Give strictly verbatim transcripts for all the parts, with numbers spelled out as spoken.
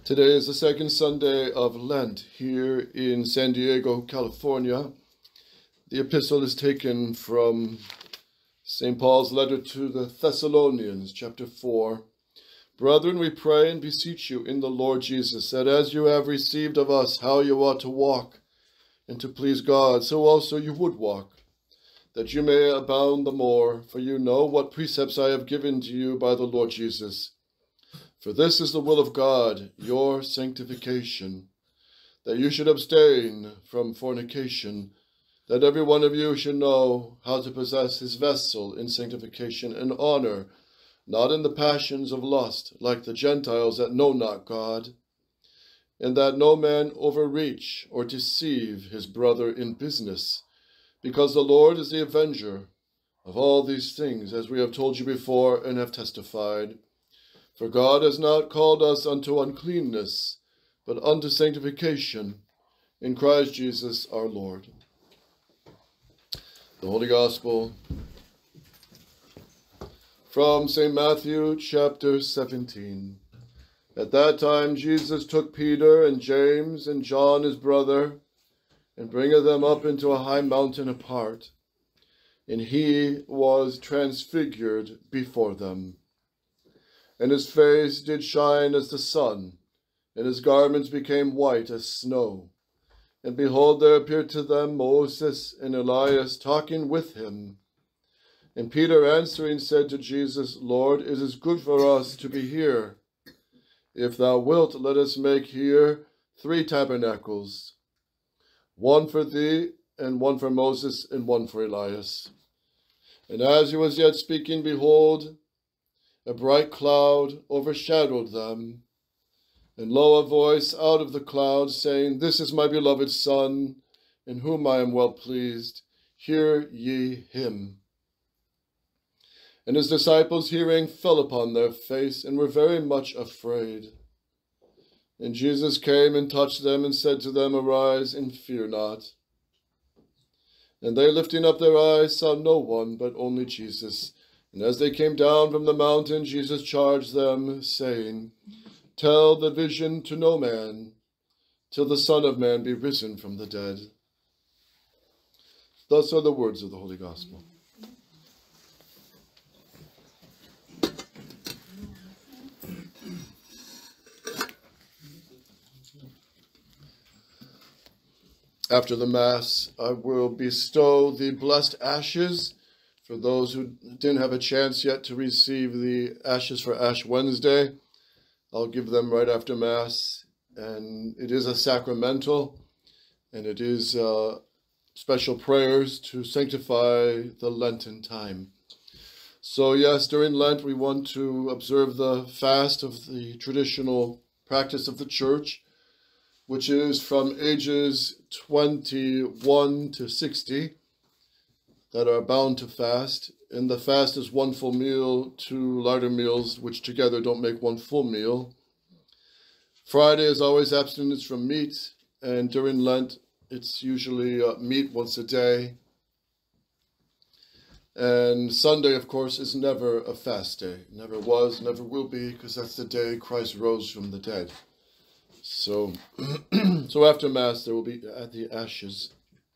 Today is the second Sunday of Lent here in San Diego, California. The epistle is taken from Saint Paul's letter to the Thessalonians, chapter four. Brethren, we pray and beseech you in the Lord Jesus, that as you have received of us how you ought to walk and to please God, so also you would walk, that you may abound the more, for you know what precepts I have given to you by the Lord Jesus. For this is the will of God, your sanctification, that you should abstain from fornication, that every one of you should know how to possess his vessel in sanctification and honor, not in the passions of lust, like the Gentiles that know not God, and that no man overreach or deceive his brother in business, because the Lord is the avenger of all these things, as we have told you before and have testified. For God has not called us unto uncleanness, but unto sanctification, in Christ Jesus our Lord. The Holy Gospel from Saint Matthew, chapter seventeen. At that time Jesus took Peter and James and John his brother, and bringeth them up into a high mountain apart, and he was transfigured before them. And his face did shine as the sun, and his garments became white as snow. And behold, there appeared to them Moses and Elias talking with him. And Peter answering said to Jesus, Lord, it is good for us to be here. If thou wilt, let us make here three tabernacles, one for thee, and one for Moses, and one for Elias. And as he was yet speaking, behold, a bright cloud overshadowed them, and lo, a voice out of the cloud, saying, This is my beloved Son, in whom I am well pleased. Hear ye him. And his disciples, hearing, fell upon their face, and were very much afraid. And Jesus came and touched them, and said to them, Arise, and fear not. And they, lifting up their eyes, saw no one, but only Jesus. And as they came down from the mountain, Jesus charged them, saying, Tell the vision to no man, till the Son of Man be risen from the dead. Thus are the words of the Holy Gospel. After the Mass, I will bestow the blessed ashes for those who didn't have a chance yet to receive the ashes for Ash Wednesday. I'll give them right after Mass, and it is a sacramental, and it is uh, special prayers to sanctify the Lenten time. So yes, during Lent we want to observe the fast of the traditional practice of the Church, which is from ages twenty-one to sixty, that are bound to fast, and the fast is one full meal, two lighter meals, which together don't make one full meal. Friday is always abstinence from meat, and during Lent, it's usually uh, meat once a day. And Sunday, of course, is never a fast day. Never was, never will be, because that's the day Christ rose from the dead. So, so after Mass, there will be at the ashes.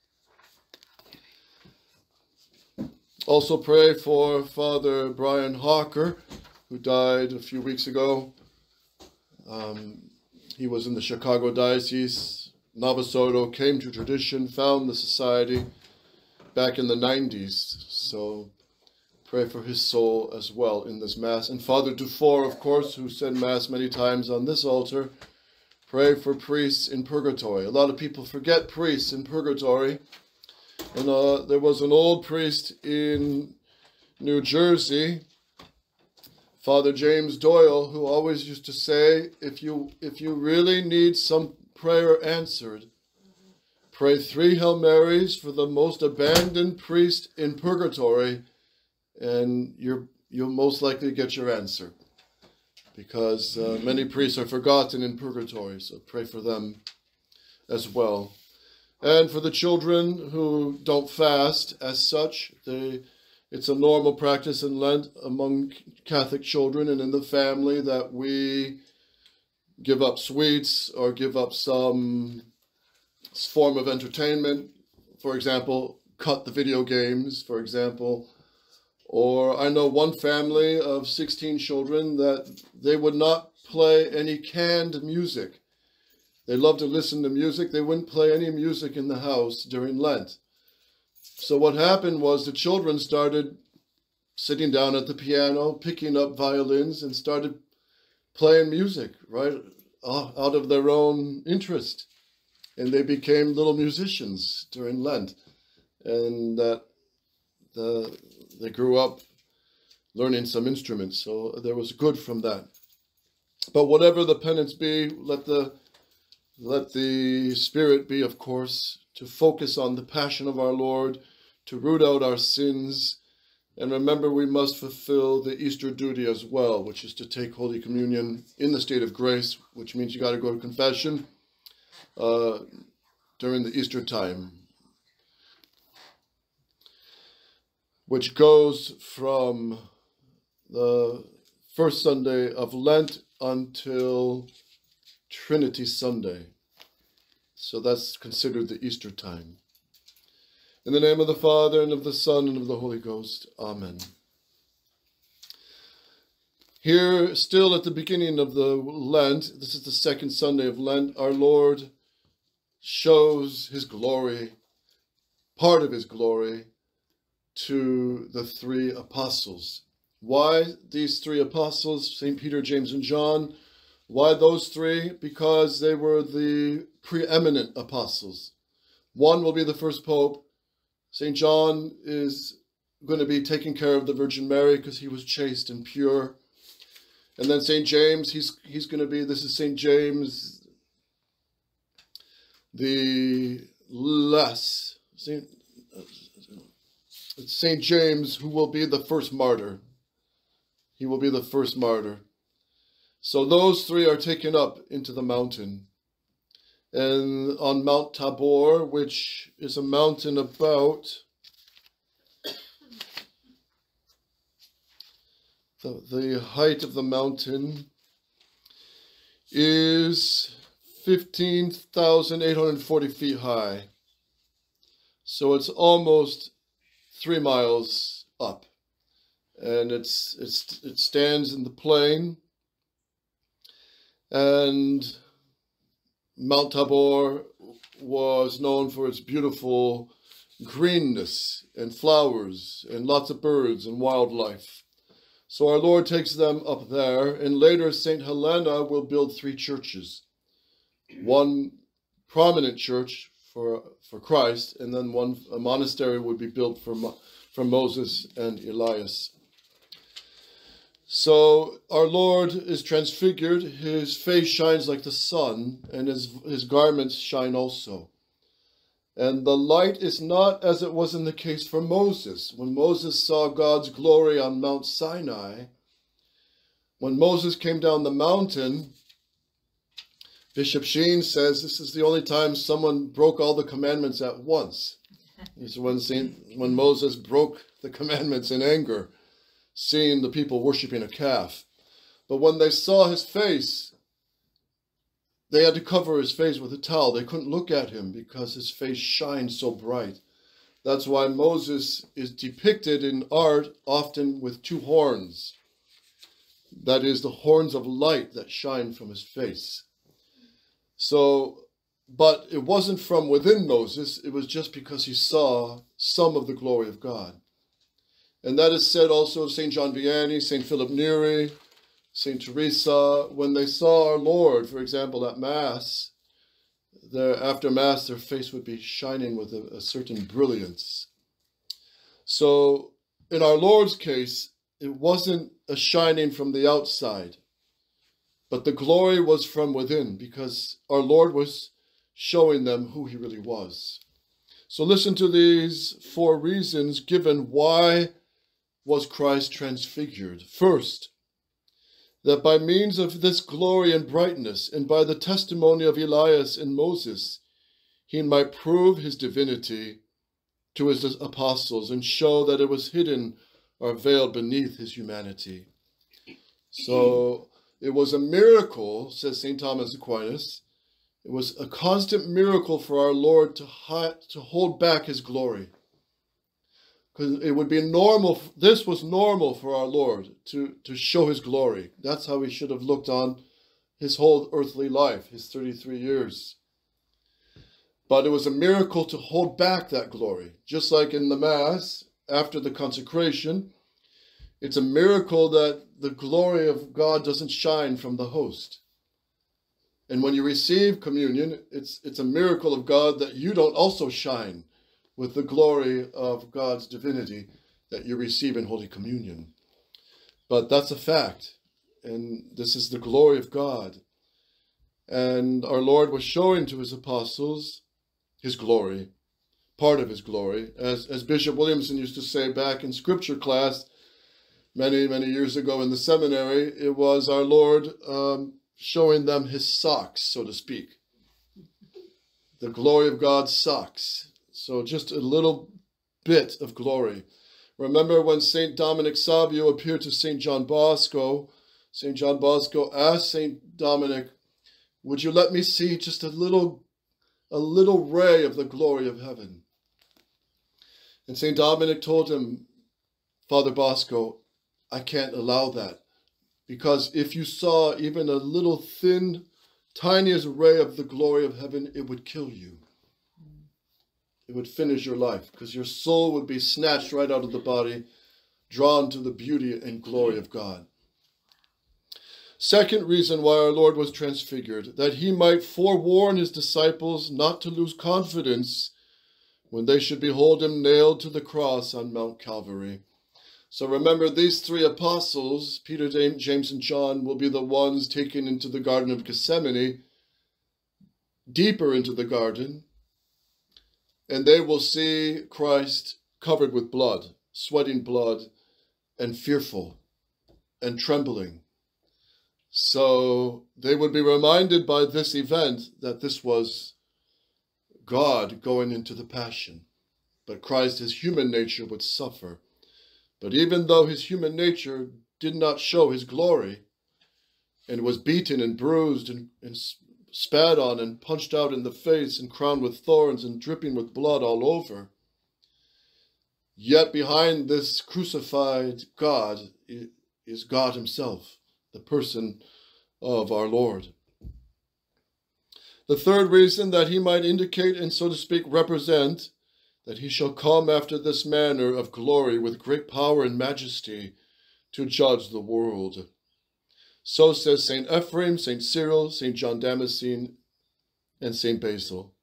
Also pray for Father Brian Hawker, who died a few weeks ago. Um, he was in the Chicago Diocese. Navasotho came to tradition, found the society back in the nineties. So pray for his soul as well in this Mass. And Father Dufour, of course, who said Mass many times on this altar, pray for priests in purgatory. A lot of people forget priests in purgatory. And uh, there was an old priest in New Jersey, Father James Doyle, who always used to say, if you, if you really need some prayer answered, pray three Hail Marys for the most abandoned priest in purgatory, and you're, you'll most likely get your answer. Because uh, many priests are forgotten in purgatory, so pray for them as well. And for the children who don't fast as such, they, it's a normal practice in Lent among Catholic children and in the family that we give up sweets or give up some form of entertainment. For example, cut the video games, for example. Or I know one family of sixteen children that they would not play any canned music. They love to listen to music. They wouldn't play any music in the house during Lent. So what happened was the children started sitting down at the piano, picking up violins, and started playing music, right, out of their own interest. And they became little musicians during Lent. And that the, they grew up learning some instruments. So there was good from that. But whatever the penance be, let the, let the spirit be, of course, to focus on the passion of our Lord, to root out our sins. And remember, we must fulfill the Easter duty as well, which is to take Holy Communion in the state of grace, which means you got to go to confession uh, during the Easter time, which goes from the first Sunday of Lent until Trinity Sunday. So that's considered the Easter time. In the name of the Father, and of the Son, and of the Holy Ghost. Amen. Here, still at the beginning of the Lent, this is the second Sunday of Lent, our Lord shows his glory, part of his glory, to the three apostles. Why these three apostles, Saint Peter, James, and John? Why those three? Because they were the preeminent apostles. One will be the first pope. Saint John is going to be taking care of the Virgin Mary because he was chaste and pure. And then Saint James, he's, he's going to be, this is Saint James, the less, Saint, it's Saint James who will be the first martyr. He will be the first martyr. So those three are taken up into the mountain. And on Mount Tabor, which is a mountain about the, the height of the mountain is fifteen thousand eight hundred forty feet high. So it's almost three miles up. And it's, it's, it stands in the plain. And Mount Tabor was known for its beautiful greenness and flowers and lots of birds and wildlife. So our Lord takes them up there, and later Saint Helena will build three churches. One prominent church for, for Christ, and then one a monastery would be built for, for Moses and Elias. So our Lord is transfigured, his face shines like the sun, and his, his garments shine also. And the light is not as it was in the case for Moses. When Moses saw God's glory on Mount Sinai, when Moses came down the mountain, Bishop Sheen says this is the only time someone broke all the commandments at once. It's when, Saint, when Moses broke the commandments in anger, seeing the people worshiping a calf. But when they saw his face, they had to cover his face with a towel. They couldn't look at him because his face shined so bright. That's why Moses is depicted in art often with two horns. That is the horns of light that shine from his face. So, but it wasn't from within Moses. It was just because he saw some of the glory of God. And that is said also of Saint John Vianney, Saint Philip Neri, Saint Teresa. When they saw our Lord, for example, at Mass, their, after Mass, their face would be shining with a, a certain brilliance. So in our Lord's case, it wasn't a shining from the outside, but the glory was from within, because our Lord was showing them who he really was. So listen to these four reasons given why was Christ transfigured. First, that by means of this glory and brightness, and by the testimony of Elias and Moses, he might prove his divinity to his apostles and show that it was hidden or veiled beneath his humanity. So It was a miracle, says Saint Thomas Aquinas. It was a constant miracle for our Lord to, hi- to hold back his glory. Because it would be normal, this was normal for our Lord to, to show his glory. That's how he should have looked on his whole earthly life, his thirty-three years. But it was a miracle to hold back that glory. Just like in the Mass, after the consecration, it's a miracle that the glory of God doesn't shine from the host. And when you receive communion, it's, it's a miracle of God that you don't also shine with the glory of God's divinity that you receive in Holy Communion. But that's a fact, and this is the glory of God. And our Lord was showing to his apostles his glory, part of his glory. As, as Bishop Williamson used to say back in scripture class many, many years ago in the seminary, it was our Lord um, showing them his socks, so to speak. The glory of God's socks. So just a little bit of glory. Remember when Saint Dominic Savio appeared to Saint John Bosco, Saint John Bosco asked Saint Dominic, would you let me see just a little, a little ray of the glory of heaven? And Saint Dominic told him, Father Bosco, I can't allow that. Because if you saw even a little thin, tiniest ray of the glory of heaven, it would kill you. It would finish your life, because your soul would be snatched right out of the body, drawn to the beauty and glory of God. Second reason why our Lord was transfigured, that he might forewarn his disciples not to lose confidence when they should behold him nailed to the cross on Mount Calvary. So remember, these three apostles, Peter, James, and John, will be the ones taken into the Garden of Gethsemane, deeper into the garden, and they will see Christ covered with blood, sweating blood, and fearful, and trembling. So they would be reminded by this event that this was God going into the passion. But Christ, his human nature, would suffer. But even though his human nature did not show his glory, and was beaten and bruised and, and spat on and punched out in the face and crowned with thorns and dripping with blood all over, yet behind this crucified God is God himself, the person of our Lord. The third reason, that he might indicate and, so to speak, represent that he shall come after this manner of glory with great power and majesty to judge the world. So says Saint Ephraim, Saint Cyril, Saint John Damascene, and Saint Basil.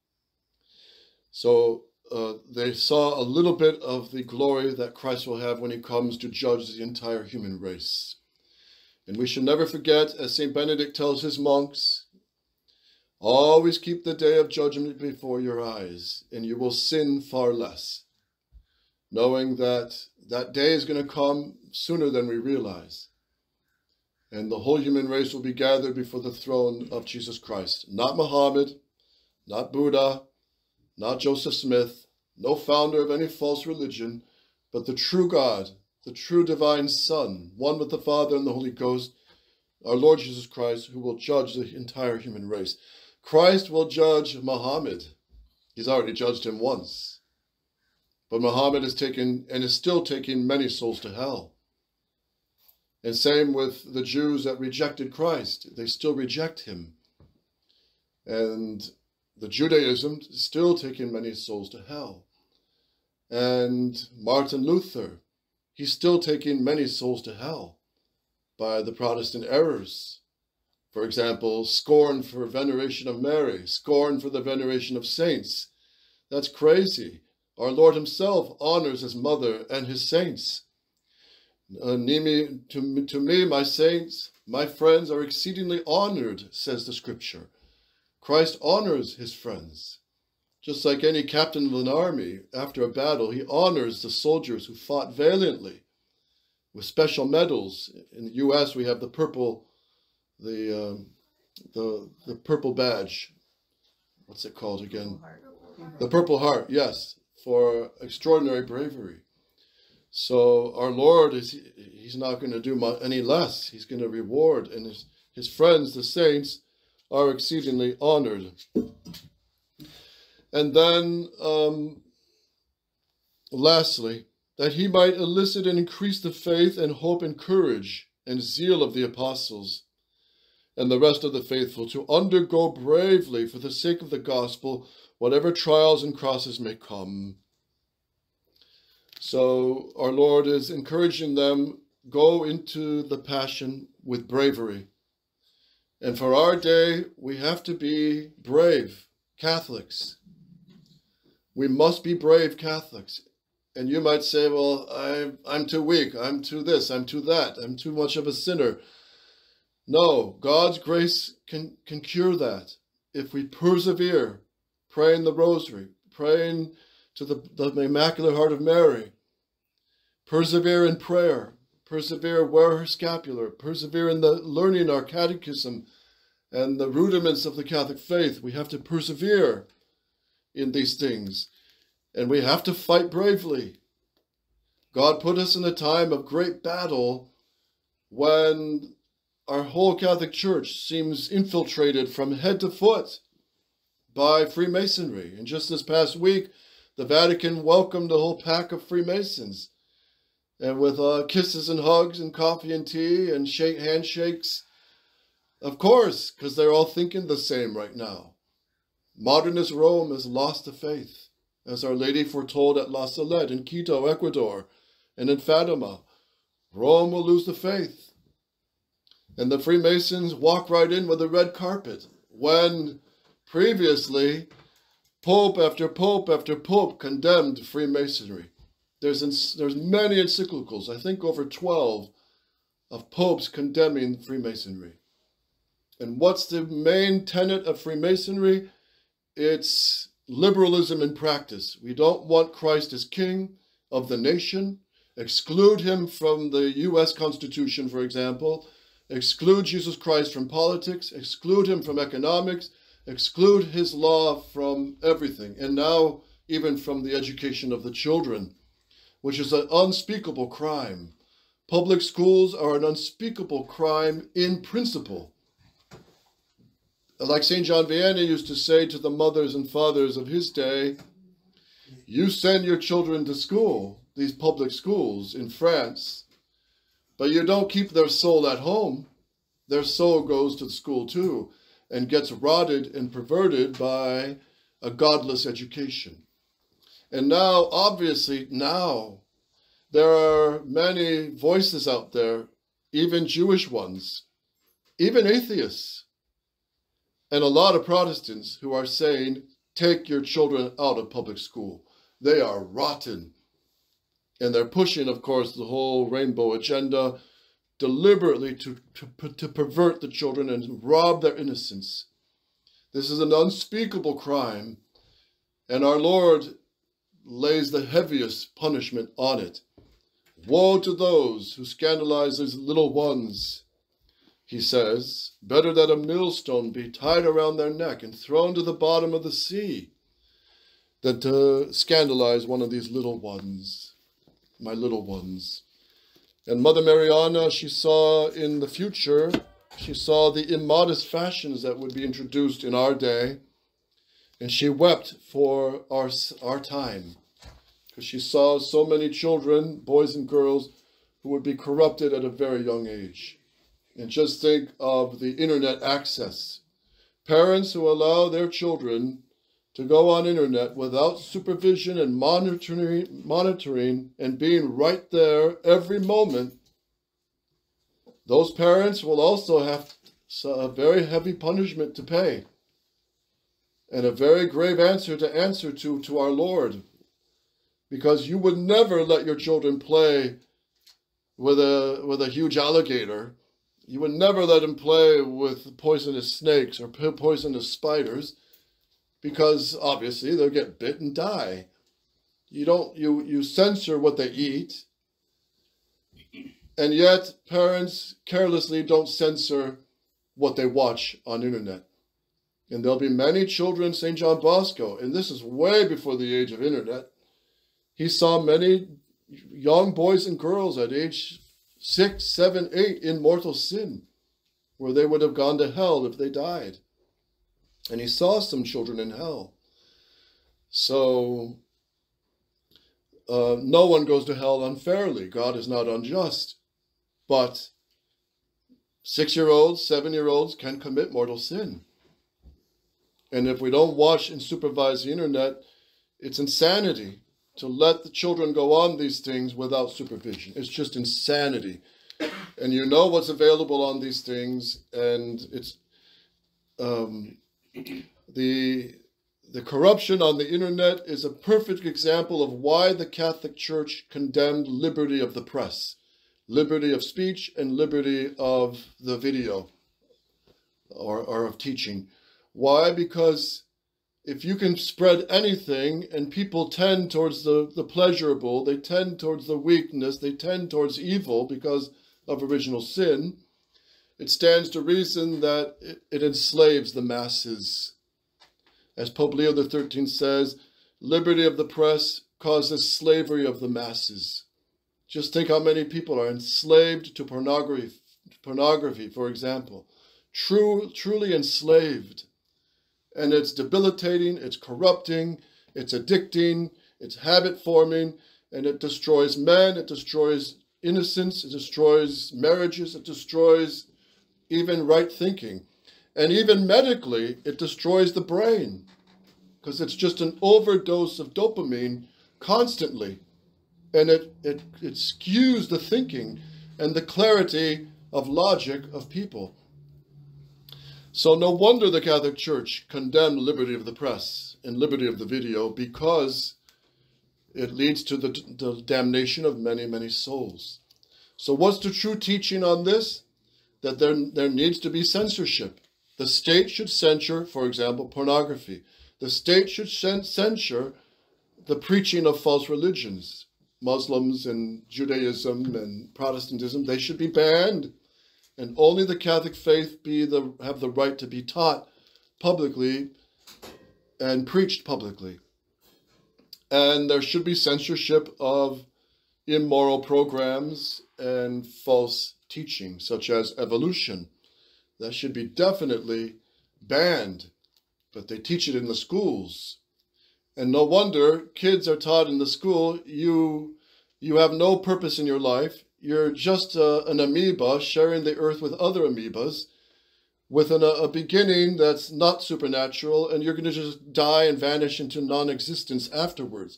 So uh, they saw a little bit of the glory that Christ will have when he comes to judge the entire human race. And we should never forget, as Saint Benedict tells his monks, always keep the day of judgment before your eyes, and you will sin far less, knowing that that day is going to come sooner than we realize. And the whole human race will be gathered before the throne of Jesus Christ. Not Muhammad, not Buddha, not Joseph Smith, no founder of any false religion, but the true God, the true divine Son, one with the Father and the Holy Ghost, our Lord Jesus Christ, who will judge the entire human race. Christ will judge Muhammad. He's already judged him once. But Muhammad has taken and is still taking many souls to hell. And same with the Jews that rejected Christ. They still reject him. And the Judaism is still taking many souls to hell. And Martin Luther, he's still taking many souls to hell by the Protestant errors. For example, scorn for veneration of Mary, scorn for the veneration of saints. That's crazy. Our Lord himself honors his mother and his saints. Uh, to, to me, my saints, my friends are exceedingly honored, says the scripture. Christ honors his friends. Just like any captain of an army, after a battle, he honors the soldiers who fought valiantly with special medals. In the U S, we have the purple, the, um, the, the purple badge. What's it called again? Purple Heart. The Purple Heart, yes, for extraordinary bravery. So our Lord, is he's not going to do any less. He's going to reward, and his, his friends, the saints, are exceedingly honored. And then, um, lastly, that he might elicit and increase the faith and hope and courage and zeal of the apostles and the rest of the faithful to undergo bravely for the sake of the gospel whatever trials and crosses may come. So our Lord is encouraging them, go into the passion with bravery. And for our day, we have to be brave Catholics. We must be brave Catholics. And you might say, well, I'm, I'm too weak, I'm too this, I'm too that, I'm too much of a sinner. No, God's grace can, can cure that. If we persevere, praying the rosary, praying to the, the Immaculate Heart of Mary, persevere in prayer, persevere, wear her scapular, persevere in the learning our catechism and the rudiments of the Catholic faith. We have to persevere in these things. And we have to fight bravely. God put us in a time of great battle when our whole Catholic Church seems infiltrated from head to foot by Freemasonry. And just this past week, the Vatican welcomed a whole pack of Freemasons. And with uh, kisses and hugs and coffee and tea and shake handshakes. Of course, because they're all thinking the same right now. Modernist Rome has lost the faith, as Our Lady foretold at La Salette in Quito, Ecuador, and in Fatima. Rome will lose the faith. And the Freemasons walk right in with a red carpet, when previously Pope after Pope after Pope condemned Freemasonry. There's, there's many encyclicals, I think over twelve, of popes condemning Freemasonry. And what's the main tenet of Freemasonry? It's liberalism in practice. We don't want Christ as king of the nation, exclude him from the U S Constitution, for example, exclude Jesus Christ from politics, exclude him from economics, exclude his law from everything, and now even from the education of the children, which is an unspeakable crime. Public schools are an unspeakable crime in principle. Like Saint John Vianney used to say to the mothers and fathers of his day, you send your children to school, these public schools in France, but you don't keep their soul at home. Their soul goes to the school too and gets rotted and perverted by a godless education. And now, obviously, now, there are many voices out there, even Jewish ones, even atheists, and a lot of Protestants who are saying, take your children out of public school. They are rotten. And they're pushing, of course, the whole rainbow agenda deliberately to, to, to pervert the children and rob their innocence. This is an unspeakable crime, and our Lord lays the heaviest punishment on it. Woe to those who scandalize these little ones. He says, better that a millstone be tied around their neck and thrown to the bottom of the sea than to scandalize one of these little ones, my little ones. And Mother Mariana, she saw in the future, she saw the immodest fashions that would be introduced in our day, and she wept for our, our time, because she saw so many children, boys and girls, who would be corrupted at a very young age. And just think of the internet access. Parents who allow their children to go on internet without supervision and monitoring, monitoring and being right there every moment, those parents will also have a very heavy punishment to pay and a very grave answer to answer to to our Lord, because you would never let your children play with a with a huge alligator. You would never let them play with poisonous snakes or poisonous spiders, because obviously they'll get bit and die. You don't, you, you censor what they eat, and yet parents carelessly don't censor what they watch on internet. And there'll be many children, Saint John Bosco, and this is way before the age of internet. He saw many young boys and girls at age six, seven, eight in mortal sin, where they would have gone to hell if they died. And he saw some children in hell. So uh, no one goes to hell unfairly. God is not unjust. But six-year-olds, seven-year-olds can commit mortal sin. And if we don't watch and supervise the internet, it's insanity to let the children go on these things without supervision. It's just insanity. And you know what's available on these things, and it's um, the the corruption on the internet is a perfect example of why the Catholic Church condemned liberty of the press, liberty of speech, and liberty of the video or, or of teaching. Why? Because if you can spread anything and people tend towards the, the pleasurable, they tend towards the weakness, they tend towards evil because of original sin, it stands to reason that it, it enslaves the masses. As Pope Leo the thirteenth says, liberty of the press causes slavery of the masses. Just think how many people are enslaved to pornography, pornography, for example. True, truly enslaved. And it's debilitating, it's corrupting, it's addicting, it's habit-forming, and it destroys men, it destroys innocence, it destroys marriages, it destroys even right thinking. And even medically, it destroys the brain, because it's just an overdose of dopamine constantly. And it, it, it skews the thinking and the clarity of logic of people. So no wonder the Catholic Church condemned liberty of the press and liberty of the video, because it leads to the, the damnation of many, many souls. So what's the true teaching on this? That there, there needs to be censorship. The state should censure, for example, pornography. The state should censure the preaching of false religions. Muslims and Judaism and Protestantism, they should be banned. And only the Catholic faith be the, have the right to be taught publicly and preached publicly. And there should be censorship of immoral programs and false teaching, such as evolution. That should be definitely banned, but they teach it in the schools. And no wonder kids are taught in the school, you, you have no purpose in your life. You're just uh, an amoeba sharing the earth with other amoebas with an, a beginning that's not supernatural, and you're going to just die and vanish into non-existence afterwards.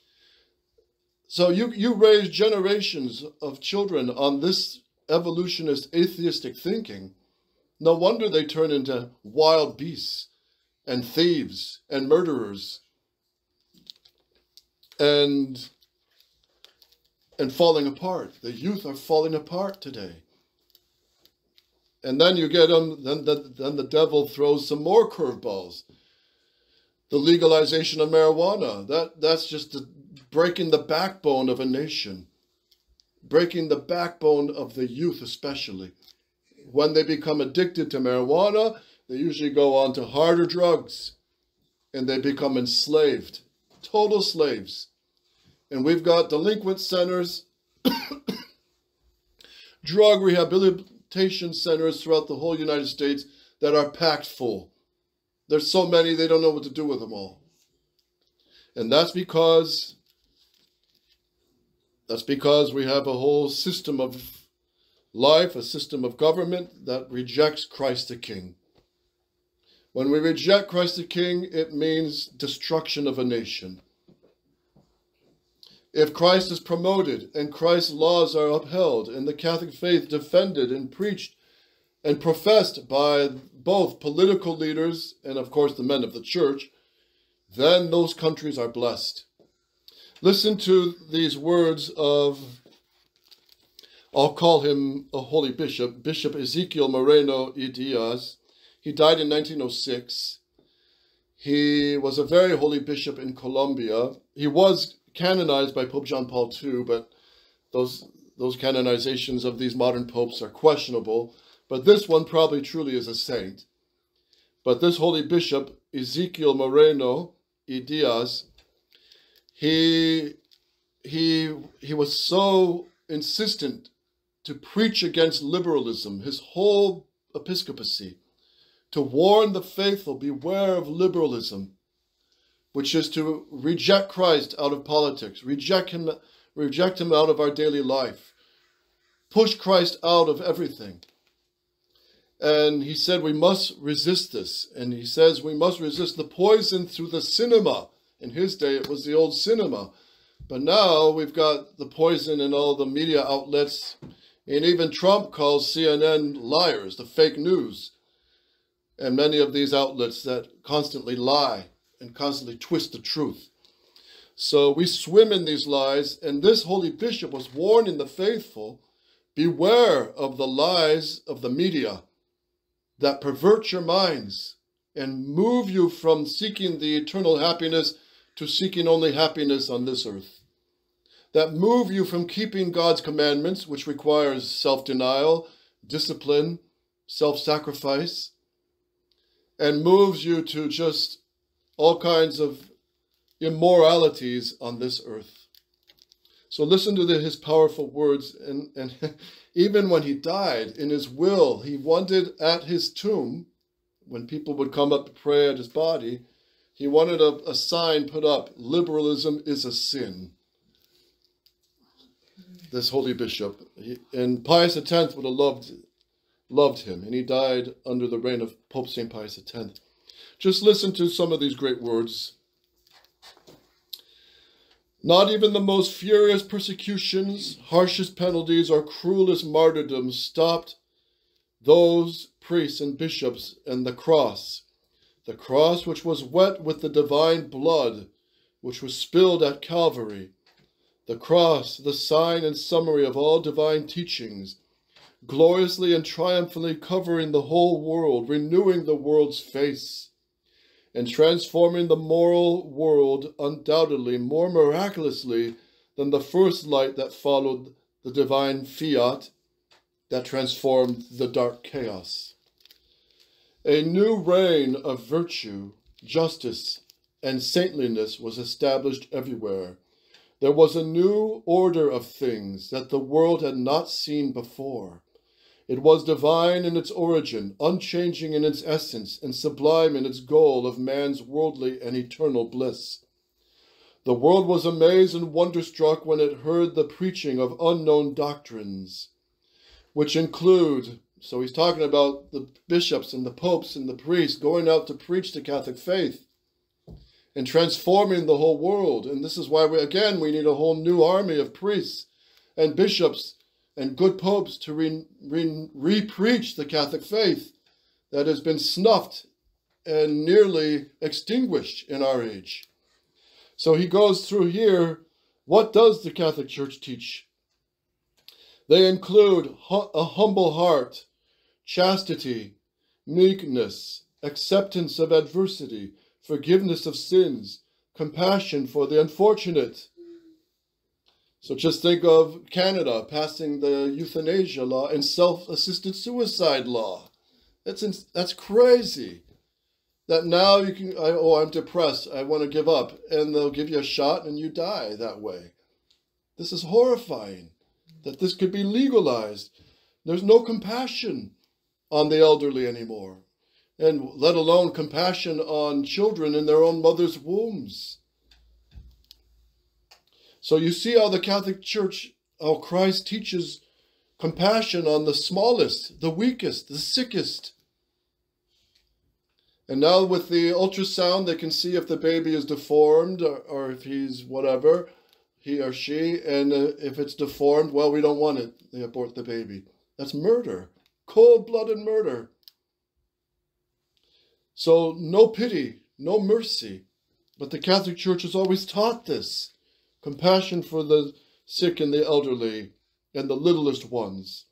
So you, you raise generations of children on this evolutionist atheistic thinking. No wonder they turn into wild beasts and thieves and murderers and, and falling apart. The youth are falling apart today. And then you get them, then the, then the devil throws some more curveballs. The legalization of marijuana, that, that's just the, breaking the backbone of a nation. Breaking the backbone of the youth especially. When they become addicted to marijuana, they usually go on to harder drugs. And they become enslaved. Total slaves. And we've got delinquent centers, drug rehabilitation centers throughout the whole United States that are packed full. There's so many, they don't know what to do with them all. And that's because, that's because we have a whole system of life, a system of government that rejects Christ the King. When we reject Christ the King, it means destruction of a nation. If Christ is promoted and Christ's laws are upheld and the Catholic faith defended and preached and professed by both political leaders and, of course, the men of the church, then those countries are blessed. Listen to these words of, I'll call him a holy bishop, Bishop Ezekiel Moreno y Diaz. He died in nineteen oh six. He was a very holy bishop in Colombia. He was canonized by Pope John Paul the Second, but those, those canonizations of these modern popes are questionable. But this one probably truly is a saint. But this holy bishop, Ezekiel Moreno y Diaz, he he, he was so insistent to preach against liberalism, his whole episcopacy, to warn the faithful, beware of liberalism, which is to reject Christ out of politics, reject him, reject him out of our daily life, push Christ out of everything. And he said we must resist this. And he says we must resist the poison through the cinema. In his day, it was the old cinema. But now we've got the poison in all the media outlets. And even Trump calls C N N liars, the fake news. And many of these outlets that constantly lie and constantly twist the truth. So we swim in these lies. And this holy bishop was warning the faithful, beware of the lies of the media that pervert your minds and move you from seeking the eternal happiness to seeking only happiness on this earth. That move you from keeping God's commandments, which requires self-denial, discipline, self-sacrifice, and moves you to just all kinds of immoralities on this earth. So listen to the, his powerful words. And, and even when he died, in his will, he wanted at his tomb, when people would come up to pray at his body, he wanted a, a sign put up, liberalism is a sin. This holy bishop. He, and Pius the tenth would have loved, loved him, and he died under the reign of Pope Saint Pius the tenth. Just listen to some of these great words. Not even the most furious persecutions, harshest penalties, or cruelest martyrdoms stopped those priests and bishops and the cross, the cross which was wet with the divine blood, which was spilled at Calvary, the cross, the sign and summary of all divine teachings, gloriously and triumphantly covering the whole world, renewing the world's face, and transforming the moral world undoubtedly more miraculously than the first light that followed the divine fiat that transformed the dark chaos. A new reign of virtue, justice, and saintliness was established everywhere. There was a new order of things that the world had not seen before. It was divine in its origin, unchanging in its essence, and sublime in its goal of man's worldly and eternal bliss. The world was amazed and wonderstruck when it heard the preaching of unknown doctrines, which include, so he's talking about the bishops and the popes and the priests going out to preach the Catholic faith and transforming the whole world. And this is why, we, again, we need a whole new army of priests and bishops and good popes to re, re, re-preach the Catholic faith that has been snuffed and nearly extinguished in our age. So he goes through here, what does the Catholic Church teach? They include a humble heart, chastity, meekness, acceptance of adversity, forgiveness of sins, compassion for the unfortunate. So just think of Canada passing the euthanasia law and self-assisted suicide law. That's, in, that's crazy. That now you can, I, oh, I'm depressed, I want to give up. And they'll give you a shot and you die that way. This is horrifying, that this could be legalized. There's no compassion on the elderly anymore. And let alone compassion on children in their own mother's wombs. So you see how the Catholic Church, how Christ teaches compassion on the smallest, the weakest, the sickest. And now with the ultrasound, they can see if the baby is deformed or, or if he's whatever, he or she. And uh, if it's deformed, well, we don't want it. They abort the baby. That's murder, cold-blooded murder. So no pity, no mercy. But the Catholic Church has always taught this. Compassion for the sick and the elderly and the littlest ones.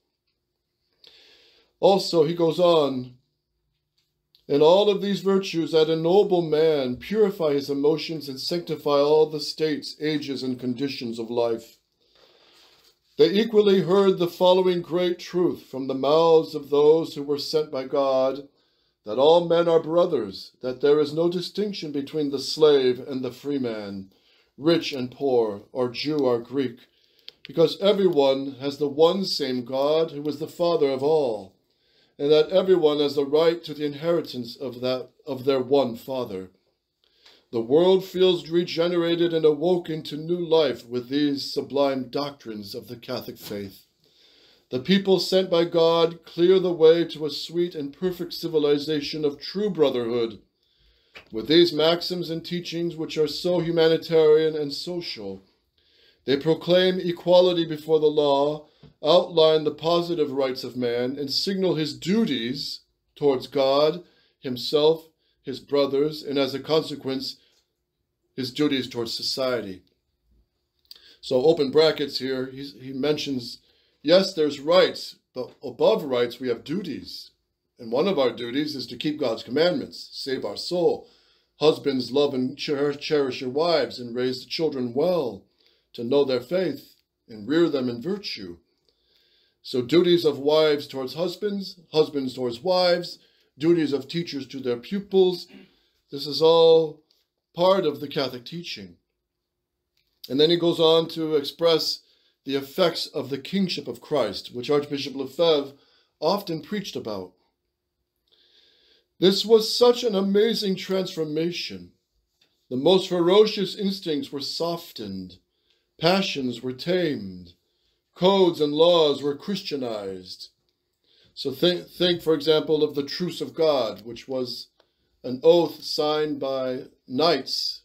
Also, he goes on, and all of these virtues that ennoble man, purify his emotions, and sanctify all the states, ages, and conditions of life. They equally heard the following great truth from the mouths of those who were sent by God, that all men are brothers, that there is no distinction between the slave and the free man, rich and poor, or Jew or Greek, because everyone has the one same God who is the Father of all, and that everyone has the right to the inheritance of that of their one Father. The world feels regenerated and awoken to new life with these sublime doctrines of the Catholic faith. The people sent by God clear the way to a sweet and perfect civilization of true brotherhood. With these maxims and teachings, which are so humanitarian and social, they proclaim equality before the law, outline the positive rights of man, and signal his duties towards God, himself, his brothers, and as a consequence, his duties towards society. So open brackets here, he's, he mentions, yes, there's rights, but above rights we have duties. And one of our duties is to keep God's commandments, save our soul. Husbands, love and cherish your wives and raise the children well, to know their faith and rear them in virtue. So duties of wives towards husbands, husbands towards wives, duties of teachers to their pupils. This is all part of the Catholic teaching. And then he goes on to express the effects of the kingship of Christ, which Archbishop Lefebvre often preached about. This was such an amazing transformation. The most ferocious instincts were softened, passions were tamed, codes and laws were Christianized. So think, think, for example, of the Truce of God, which was an oath signed by knights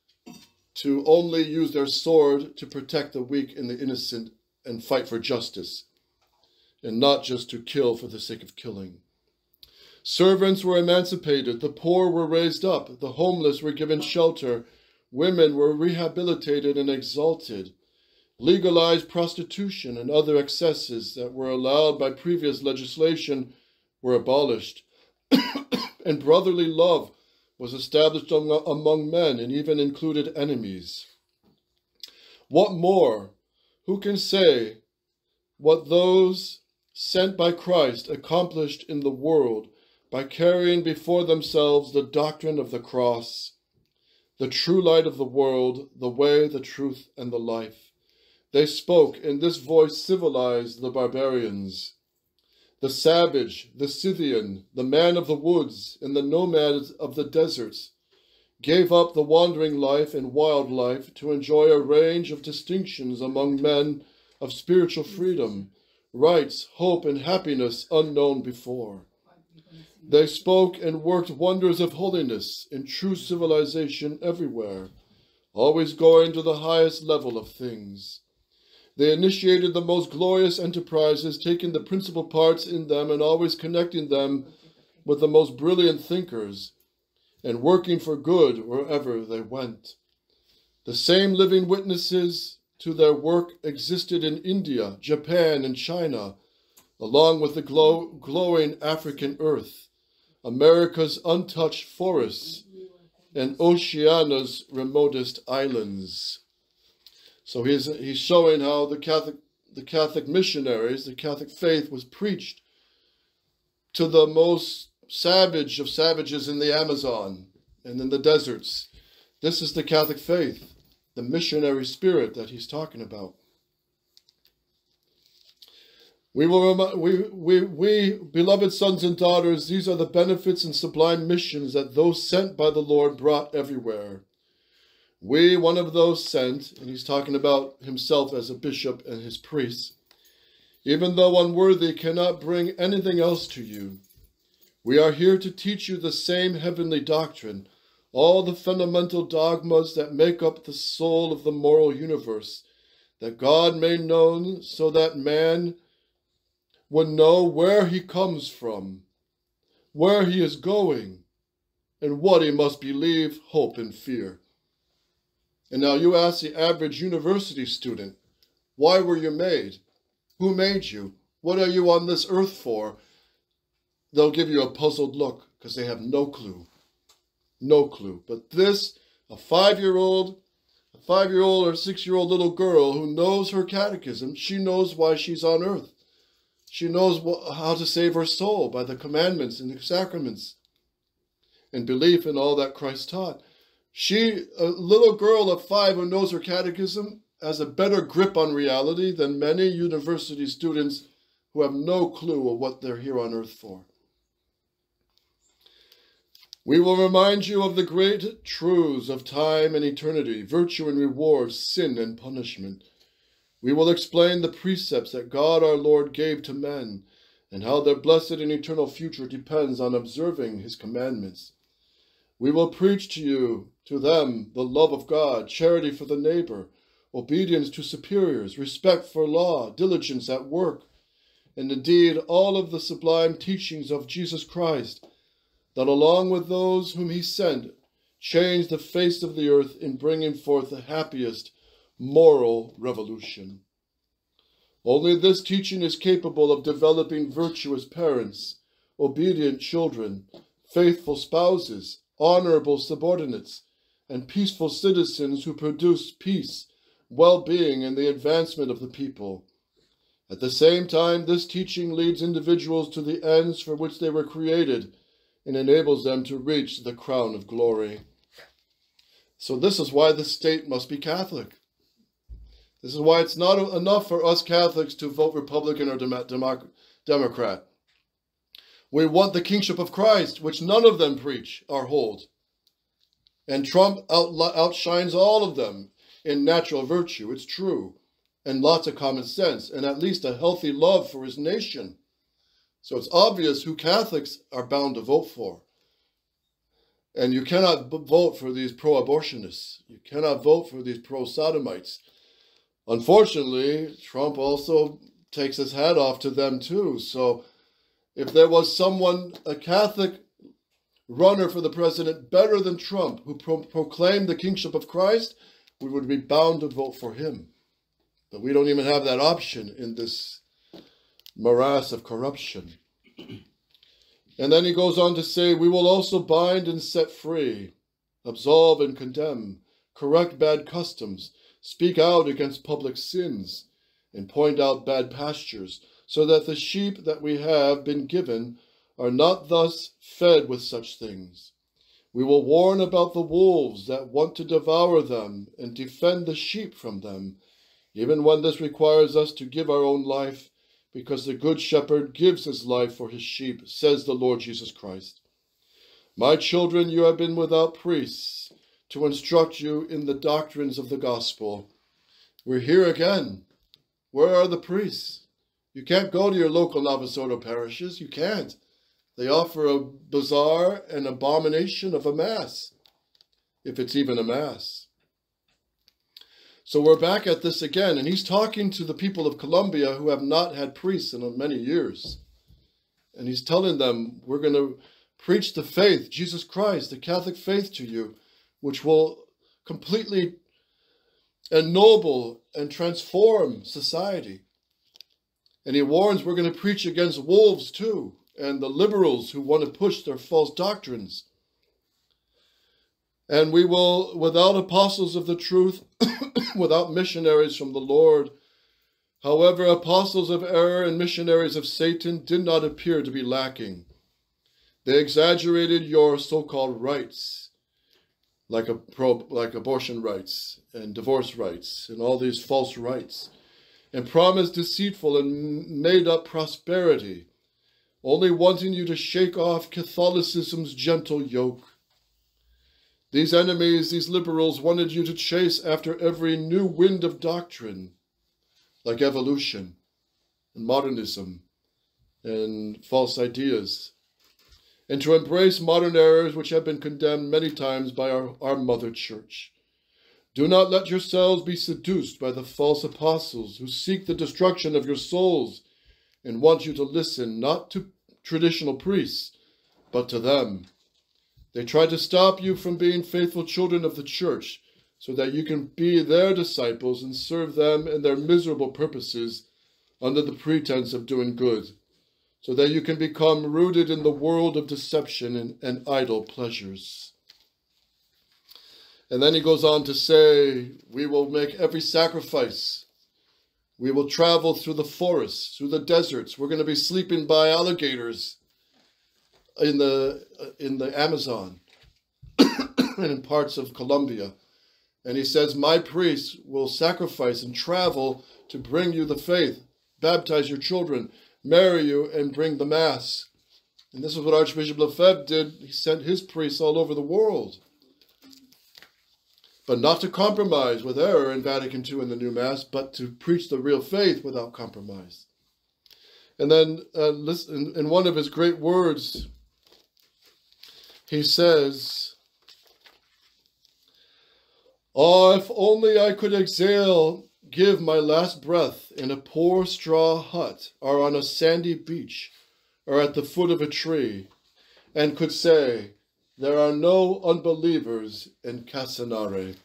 to only use their sword to protect the weak and the innocent and fight for justice, and not just to kill for the sake of killing. Servants were emancipated, the poor were raised up, the homeless were given shelter, women were rehabilitated and exalted. Legalized prostitution and other excesses that were allowed by previous legislation were abolished, and brotherly love was established among men and even included enemies. What more? Who can say what those sent by Christ accomplished in the world by carrying before themselves the doctrine of the cross, the true light of the world, the way, the truth, and the life? They spoke, and this voice civilized the barbarians. The savage, the Scythian, the man of the woods, and the nomads of the deserts gave up the wandering life and wild life to enjoy a range of distinctions among men of spiritual freedom, rights, hope, and happiness unknown before. They spoke and worked wonders of holiness and true civilization everywhere, always going to the highest level of things. They initiated the most glorious enterprises, taking the principal parts in them and always connecting them with the most brilliant thinkers, and working for good wherever they went. The same living witnesses to their work existed in India, Japan, and China, along with the glow, glowing African earth, America's untouched forests, and Oceania's remotest islands. So he's, he's showing how the Catholic, the Catholic missionaries, the Catholic faith was preached to the most savage of savages in the Amazon and in the deserts. This is the Catholic faith, the missionary spirit that he's talking about. We, will, we, we, we, beloved sons and daughters, these are the benefits and sublime missions that those sent by the Lord brought everywhere. We, one of those sent, and he's talking about himself as a bishop and his priests, even though unworthy, cannot bring anything else to you. We are here to teach you the same heavenly doctrine, all the fundamental dogmas that make up the soul of the moral universe, that God may know so that man would know where he comes from, where he is going, and what he must believe, hope, and fear. And now you ask the average university student, why were you made? Who made you? What are you on this earth for? They'll give you a puzzled look because they have no clue. No clue. But this, a five-year-old, a five-year-old or six-year-old little girl who knows her catechism, she knows why she's on earth. She knows how to save her soul by the commandments and the sacraments and belief in all that Christ taught. She, a little girl of five who knows her catechism, has a better grip on reality than many university students who have no clue of what they're here on earth for. We will remind you of the great truths of time and eternity, virtue and reward, sin and punishment. We will explain the precepts that God our Lord gave to men, and how their blessed and eternal future depends on observing his commandments. We will preach to you, to them, the love of God, charity for the neighbor, obedience to superiors, respect for law, diligence at work, and indeed all of the sublime teachings of Jesus Christ, that along with those whom he sent, changed the face of the earth in bringing forth the happiest moral revolution. Only this teaching is capable of developing virtuous parents, obedient children, faithful spouses, honorable subordinates, and peaceful citizens who produce peace, well-being, and the advancement of the people. At the same time, this teaching leads individuals to the ends for which they were created and enables them to reach the crown of glory. So this is why the state must be Catholic. This is why it's not enough for us Catholics to vote Republican or Dem- Democrat. We want the kingship of Christ, which none of them preach or hold. And Trump out, outshines all of them in natural virtue, it's true, and lots of common sense, and at least a healthy love for his nation. So it's obvious who Catholics are bound to vote for. And you cannot vote for these pro-abortionists. You cannot vote for these pro-sodomites. Unfortunately, Trump also takes his hat off to them too. So if there was someone, a Catholic runner for the president better than Trump, who pro proclaimed the kingship of Christ, we would be bound to vote for him. But we don't even have that option in this morass of corruption. And then he goes on to say, we will also bind and set free, absolve and condemn, correct bad customs, speak out against public sins, and point out bad pastures, so that the sheep that we have been given are not thus fed with such things. We will warn about the wolves that want to devour them and defend the sheep from them, even when this requires us to give our own life, because the good shepherd gives his life for his sheep, says the Lord Jesus Christ. My children, you have been without priests to instruct you in the doctrines of the gospel. We're here again. Where are the priests? You can't go to your local Novus Ordo parishes. You can't. They offer a bizarre and abomination of a mass, if it's even a mass. So we're back at this again, and he's talking to the people of Colombia who have not had priests in many years. And he's telling them, we're going to preach the faith, Jesus Christ, the Catholic faith to you, which will completely ennoble and transform society. And he warns we're going to preach against wolves too, and the liberals who want to push their false doctrines. And we will, without apostles of the truth, without missionaries from the Lord. However, apostles of error and missionaries of Satan did not appear to be lacking. They exaggerated your so-called rights, like, a pro, like abortion rights and divorce rights and all these false rights, and promised deceitful and made-up prosperity, only wanting you to shake off Catholicism's gentle yoke. These enemies, these liberals, wanted you to chase after every new wind of doctrine, like evolution and modernism and false ideas, and to embrace modern errors which have been condemned many times by our, our mother church. Do not let yourselves be seduced by the false apostles who seek the destruction of your souls and want you to listen not to traditional priests, but to them. They try to stop you from being faithful children of the church so that you can be their disciples and serve them in their miserable purposes under the pretense of doing good, so that you can become rooted in the world of deception and, and idle pleasures. And then he goes on to say, we will make every sacrifice. We will travel through the forests, through the deserts. We're going to be sleeping by alligators in the, in the Amazon. and in parts of Colombia. And he says, my priests will sacrifice and travel to bring you the faith, baptize your children, marry you, and bring the Mass. And this is what Archbishop Lefebvre did. He sent his priests all over the world. But not to compromise with error in Vatican Two and the new Mass, but to preach the real faith without compromise. And then uh, listen, in one of his great words, he says, oh, if only I could exhale, give my last breath in a poor straw hut, or on a sandy beach, or at the foot of a tree, and could say, there are no unbelievers in Casanare.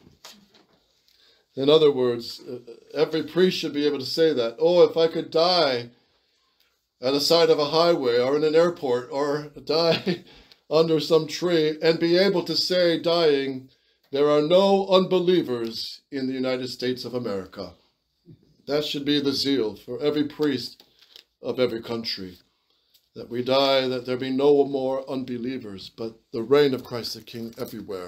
In other words, every priest should be able to say that. Oh, if I could die at the side of a highway, or in an airport, or die under some tree, and be able to say, dying, there are no unbelievers in the United States of America. That should be the zeal for every priest of every country. That we die, that there be no more unbelievers, but the reign of Christ the King everywhere.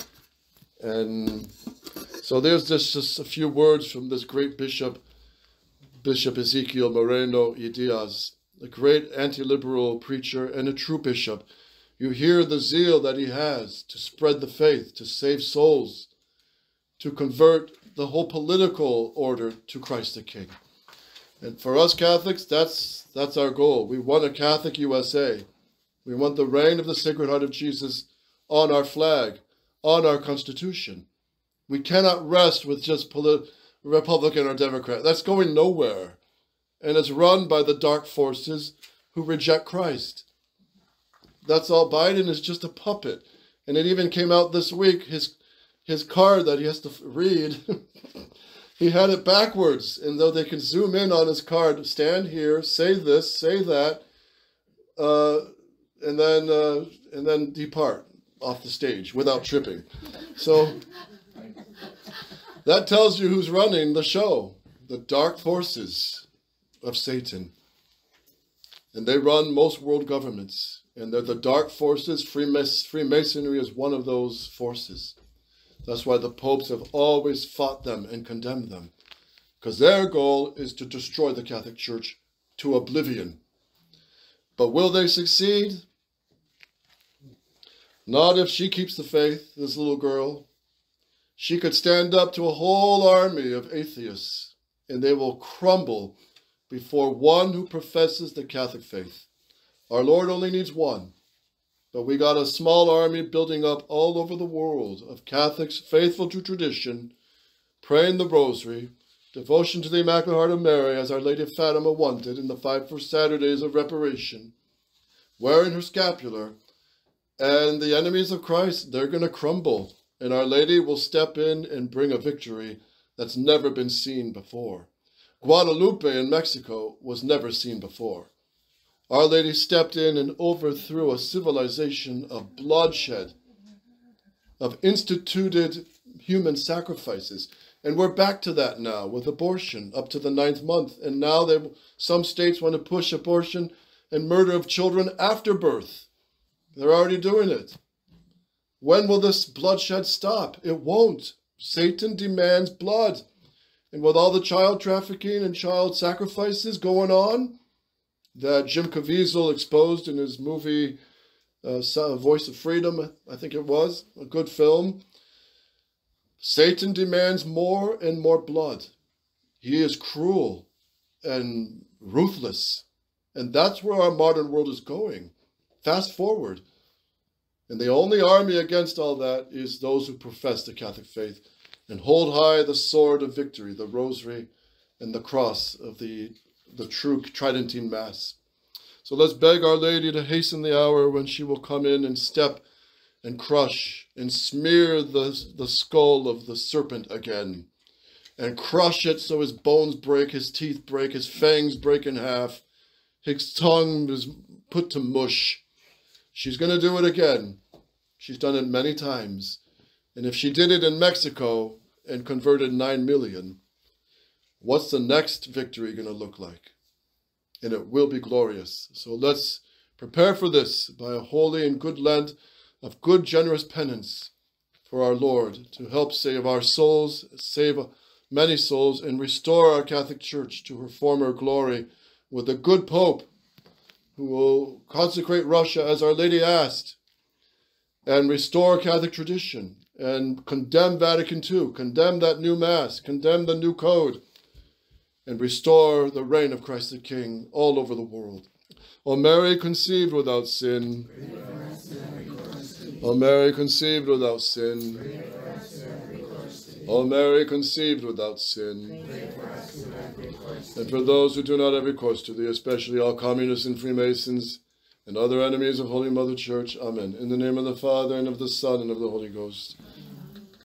And so there's just, just a few words from this great bishop, Bishop Ezekiel Moreno y Diaz, a great anti-liberal preacher and a true bishop. You hear the zeal that he has to spread the faith, to save souls, to convert the whole political order to Christ the King. And for us Catholics, that's that's our goal. We want a Catholic U S A. We want the reign of the Sacred Heart of Jesus on our flag, on our Constitution. We cannot rest with just Republican or Democrat. That's going nowhere. And it's run by the dark forces who reject Christ. That's all. Biden is just a puppet. And it even came out this week, his, his card that he has to read, he had it backwards. And though they can zoom in on his card, stand here, say this, say that, uh, and then uh, and then depart off the stage without tripping. So that tells you who's running the show, the dark forces of Satan. And they run most world governments. And they're the dark forces. Freemas- Freemasonry is one of those forces. That's why the popes have always fought them and condemned them. Because their goal is to destroy the Catholic Church to oblivion. But will they succeed? Not if she keeps the faith, this little girl. She could stand up to a whole army of atheists, and they will crumble before one who professes the Catholic faith. Our Lord only needs one, but we got a small army building up all over the world of Catholics faithful to tradition, praying the Rosary, devotion to the Immaculate Heart of Mary as Our Lady of Fatima wanted in the five first Saturdays of Reparation, wearing her scapular, and the enemies of Christ, they're going to crumble, and Our Lady will step in and bring a victory that's never been seen before. Guadalupe in Mexico was never seen before. Our Lady stepped in and overthrew a civilization of bloodshed, of instituted human sacrifices. And we're back to that now with abortion up to the ninth month. And now they, some states want to push abortion and murder of children after birth. They're already doing it. When will this bloodshed stop? It won't. Satan demands blood. And with all the child trafficking and child sacrifices going on, that Jim Caviezel exposed in his movie uh, Voice of Freedom, I think it was, a good film, Satan demands more and more blood. He is cruel and ruthless. And that's where our modern world is going. Fast forward. And the only army against all that is those who profess the Catholic faith and hold high the sword of victory, the rosary and the cross of the, the true Tridentine Mass. So let's beg Our Lady to hasten the hour when she will come in and step and crush and smear the, the skull of the serpent again and crush it so his bones break, his teeth break, his fangs break in half, his tongue is put to mush. She's going to do it again. She's done it many times. And if she did it in Mexico and converted nine million, what's the next victory going to look like? And it will be glorious. So let's prepare for this by a holy and good Lent of good, generous penance, for our Lord, to help save our souls, save many souls, and restore our Catholic Church to her former glory with a good Pope who will consecrate Russia as Our Lady asked, and restore Catholic tradition, and condemn Vatican Two, condemn that new Mass, condemn the new code, and restore the reign of Christ the King all over the world. O Mary, conceived without sin. O Mary, conceived without sin. O Mary, conceived without sin. And for those who do not have recourse to thee, especially all communists and Freemasons and other enemies of Holy Mother Church, amen. In the name of the Father, and of the Son, and of the Holy Ghost.